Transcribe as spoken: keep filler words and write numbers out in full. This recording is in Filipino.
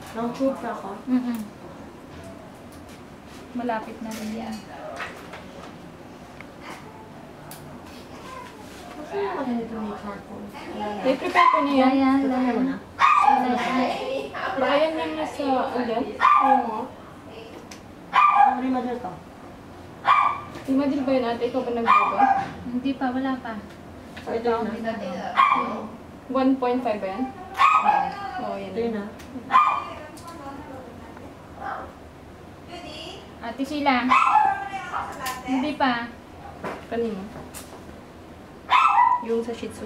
Nang-proof na ako? Mm-mm. Malapit na rin yan. Kasi yung ano nito may charcoal. I-prepare ko na yan. Ayan, Prepare mo na? Ayan lang nasa ulan. Oo. Ang remadel ka? Imagine ba yun ate? Ikaw ba nagbago? Hindi pa, wala pa. So, ito yun na? one point five ba yan? Oo, yan. Ito yun na? Ate Sheila. Hindi pa. Kanino? Yung sa Shih Tzu?